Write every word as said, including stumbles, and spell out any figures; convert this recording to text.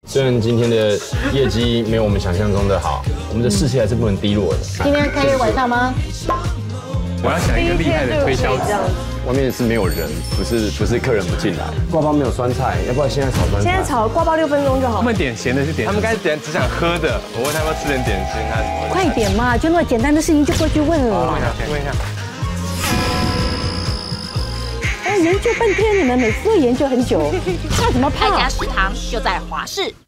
虽然今天的业绩没有我们想象中的好，我们的士气还是不能低落的。 今天开业晚上吗？ 我要想一个厉害的推销词。 外面是没有人，不是不是客人不进来。挂包没有酸菜，要不然现在炒酸菜。 现在炒挂包六分钟就好。 他们点咸的是点，他们刚才点只想喝的。我问他们要吃点点心，他快点嘛，就那么简单的事情就过去问了。 问一下，问一下。 哎，研究半天，你们每次都研究很久，那怎么怕？ 爱家食堂就在华视。